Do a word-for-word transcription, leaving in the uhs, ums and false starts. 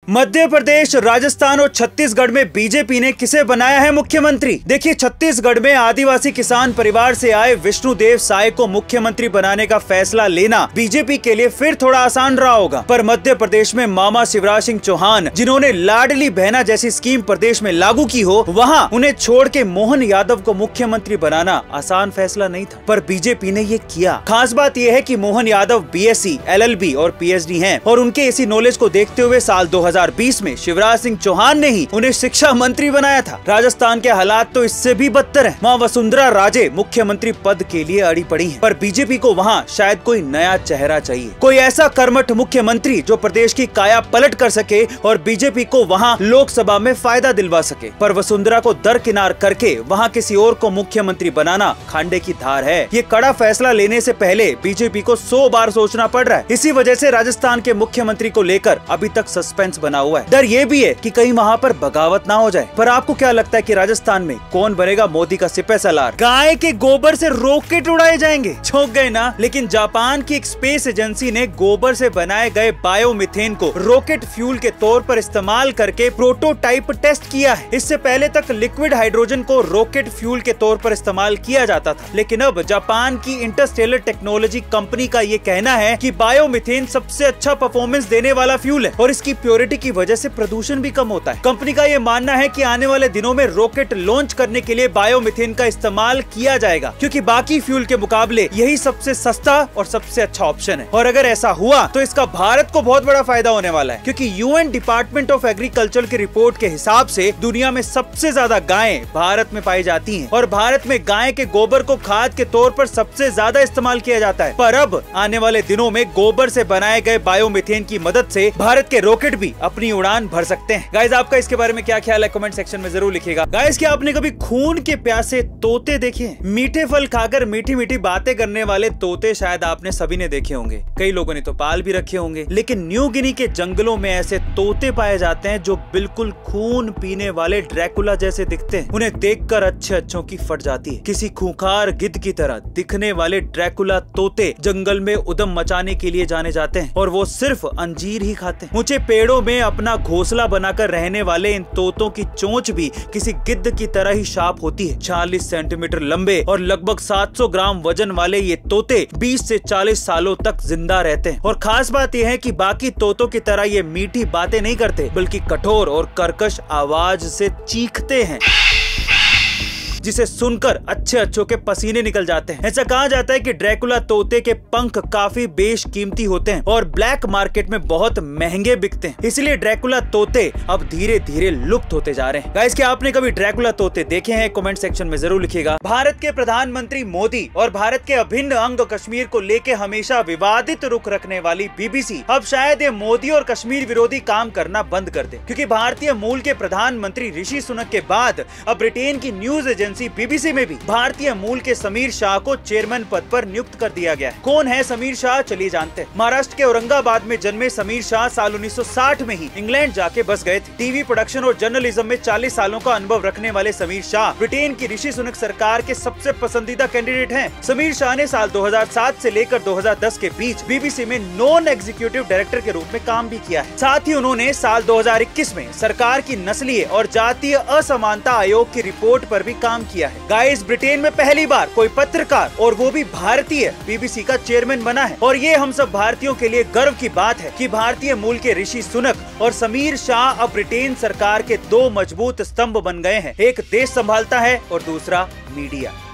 मध्य प्रदेश, राजस्थान और छत्तीसगढ़ में बीजेपी ने किसे बनाया है मुख्यमंत्री? देखिए, छत्तीसगढ़ में आदिवासी किसान परिवार से आए विष्णुदेव साय को मुख्यमंत्री बनाने का फैसला लेना बीजेपी के लिए फिर थोड़ा आसान रहा होगा। पर मध्य प्रदेश में मामा शिवराज सिंह चौहान, जिन्होंने लाडली बहना जैसी स्कीम प्रदेश में लागू की हो, वहां उन्हें छोड़ के मोहन यादव को मुख्यमंत्री बनाना आसान फैसला नहीं था, पर बीजेपी ने ये किया। खास बात यह है कि मोहन यादव बीएससी, एलएलबी और पीएचडी हैं और उनके इसी नॉलेज को देखते हुए साल दो हजार बीस में शिवराज सिंह चौहान ने ही उन्हें शिक्षा मंत्री बनाया था। राजस्थान के हालात तो इससे भी बदतर हैं। वहाँ वसुंधरा राजे मुख्यमंत्री पद के लिए अड़ी पड़ी हैं, पर बीजेपी को वहाँ शायद कोई नया चेहरा चाहिए, कोई ऐसा कर्मठ मुख्यमंत्री जो प्रदेश की काया पलट कर सके और बीजेपी को वहाँ लोकसभा में फायदा दिलवा सके। पर वसुंधरा को दरकिनार करके वहाँ किसी और को मुख्यमंत्री बनाना खांडे की धार है। ये कड़ा फैसला लेने से पहले बीजेपी को सौ बार सोचना पड़ रहा है। इसी वजह से राजस्थान के मुख्यमंत्री को लेकर अभी तक सस्पेंस बना हुआ है। डर ये भी है कि कहीं वहाँ पर बगावत ना हो जाए। पर आपको क्या लगता है कि राजस्थान में कौन बनेगा मोदी का सिपह सलार? गाय के गोबर से रॉकेट उड़ाए जाएंगे? चौंक गए ना? लेकिन जापान की एक स्पेस एजेंसी ने गोबर से बनाए गए बायोमीथेन को रॉकेट फ्यूल के तौर पर इस्तेमाल करके प्रोटोटाइप टेस्ट किया है। इससे पहले तक लिक्विड हाइड्रोजन को रॉकेट फ्यूल के तौर पर इस्तेमाल किया जाता था, लेकिन अब जापान की इंटरस्टेलर टेक्नोलॉजी कंपनी का ये कहना है कि बायोमीथेन सबसे अच्छा परफॉर्मेंस देने वाला फ्यूल है और इसकी प्योरिटी की वजह से प्रदूषण भी कम होता है। कंपनी का ये मानना है कि आने वाले दिनों में रॉकेट लॉन्च करने के लिए बायोमीथेन का इस्तेमाल किया जाएगा, क्योंकि बाकी फ्यूल के मुकाबले यही सबसे सस्ता और सबसे अच्छा ऑप्शन है। और अगर ऐसा हुआ तो इसका भारत को बहुत बड़ा फायदा होने वाला है, क्योंकि यूएन डिपार्टमेंट ऑफ एग्रीकल्चर की रिपोर्ट के हिसाब से दुनिया में सबसे ज्यादा गायें भारत में पाई जाती हैं और भारत में गाय के गोबर को खाद के तौर पर सबसे ज्यादा इस्तेमाल किया जाता है। पर अब आने वाले दिनों में गोबर से बनाए गए बायोमीथेन की मदद से भारत के रॉकेट भी अपनी उड़ान भर सकते हैं। गाइस, आपका इसके बारे में क्या ख्याल है? कमेंट सेक्शन में जरूर लिखिएगा। गाइस, क्या आपने कभी खून के प्यासे तोते देखे हैं? मीठे फल खाकर मीठी मीठी बातें करने वाले तोते शायद आपने सभी ने देखे होंगे, कई लोगों ने तो पाल भी रखे होंगे। लेकिन न्यू गिनी के जंगलों में ऐसे तोते पाए जाते हैं जो बिल्कुल खून पीने वाले ड्रैकुला जैसे दिखते हैं। उन्हें देखकर अच्छे अच्छों की फट जाती है। किसी खूंखार गिद्ध की तरह दिखने वाले ड्रैकुला तोते जंगल में उदम मचाने के लिए जाने जाते हैं और वो सिर्फ अंजीर ही खाते हैं। ऊंचे पेड़ों में अपना घोंसला बनाकर रहने वाले इन तोतों की चोंच भी किसी गिद्ध की तरह ही शार्प होती है। चालीस सेंटीमीटर लंबे और लगभग सात सौ ग्राम वजन वाले ये तोते बीस से चालीस सालों तक जिंदा रहते हैं। और खास बात यह है कि बाकी तोतों की तरह ये मीठी बातें नहीं करते, बल्कि कठोर और कर्कश आवाज से चीखते हैं, जिसे सुनकर अच्छे अच्छों के पसीने निकल जाते हैं। ऐसा कहा जाता है कि ड्रैकुला तोते के पंख काफी बेशकीमती होते हैं और ब्लैक मार्केट में बहुत महंगे बिकते हैं। इसलिए ड्रैकुला तोते अब धीरे धीरे लुप्त होते जा रहे हैं। गाइस, क्या आपने कभी ड्रैकुला तोते देखे हैं? कमेंट सेक्शन में जरूर लिखिएगा। भारत के प्रधानमंत्री मोदी और भारत के अभिन्न अंग कश्मीर को लेकर हमेशा विवादित रुख रखने वाली बीबीसी अब शायद ये मोदी और कश्मीर विरोधी काम करना बंद कर दे, क्योंकि भारतीय मूल के प्रधानमंत्री ऋषि सुनक के बाद अब ब्रिटेन की न्यूज एजेंसी बीबीसी में भी भारतीय मूल के समीर शाह को चेयरमैन पद पर नियुक्त कर दिया गया है। कौन है समीर शाह? चलिए जानते हैं। महाराष्ट्र के औरंगाबाद में जन्मे समीर शाह साल उन्नीस सौ साठ में ही इंग्लैंड जाके बस गए थे। टीवी प्रोडक्शन और जर्नलिज्म में चालीस सालों का अनुभव रखने वाले समीर शाह ब्रिटेन की ऋषि सुनक सरकार के सबसे पसंदीदा कैंडिडेट हैं। समीर शाह ने साल दो हजार सात से लेकर दो हजार दस के बीच बीबीसी में नॉन एग्जीक्यूटिव डायरेक्टर के रूप में काम भी किया है। साथ ही उन्होंने साल दो हजार इक्कीस में सरकार की नस्लीय और जातीय असमानता आयोग की रिपोर्ट पर भी काम किया है। गाइस, ब्रिटेन में पहली बार कोई पत्रकार, और वो भी भारतीय, बीबीसी का चेयरमैन बना है। और ये हम सब भारतीयों के लिए गर्व की बात है कि भारतीय मूल के ऋषि सुनक और समीर शाह अब ब्रिटेन सरकार के दो मजबूत स्तंभ बन गए हैं। एक देश संभालता है और दूसरा मीडिया।